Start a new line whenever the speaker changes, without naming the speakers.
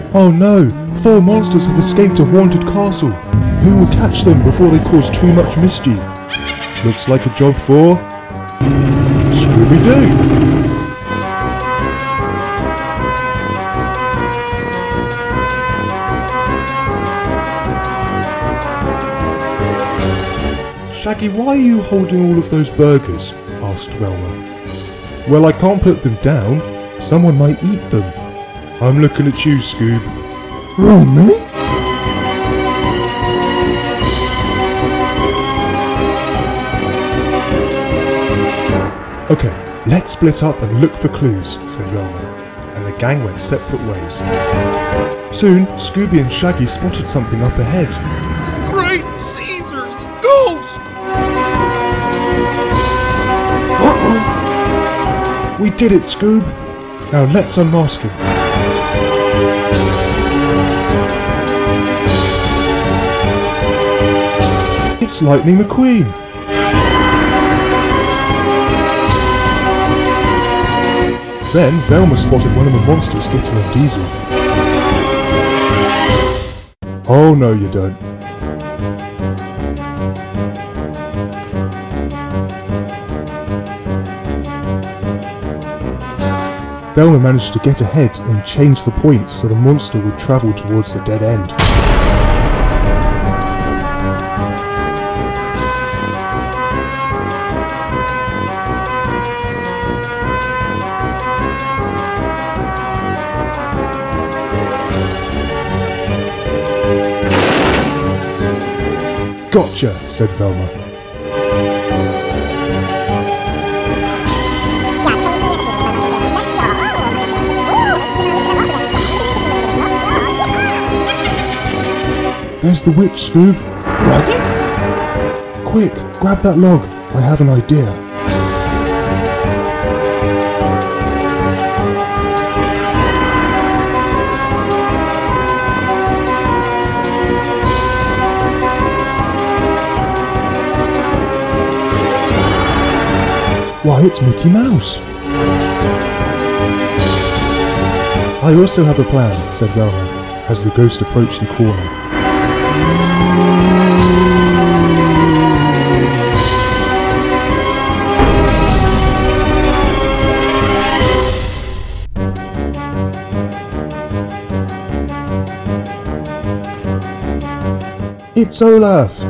Oh no! 4 monsters have escaped a haunted castle. Who will catch them before they cause too much mischief? Looks like a job for... Scooby-Doo! Shaggy, why are you holding all of those burgers? Asked Velma. Well, I can't put them down. Someone might eat them. I'm looking at you, Scoob. Oh, me? Okay, let's split up and look for clues, said Velma, and the gang went separate ways. Soon, Scooby and Shaggy spotted something up ahead.
Great Caesar's ghost!
Uh-oh! We did it, Scoob! Now let's unmask him. It's Lightning McQueen! Then Velma spotted one of the monsters getting on Diesel. Oh no you don't. Velma managed to get ahead and change the points so the monster would travel towards the dead end. Gotcha, said Velma. There's the witch, Scoob. What? Quick, grab that log. I have an idea. Why, it's Mickey Mouse. I also have a plan, said Velma, as the ghost approached the corner. It's Olaf!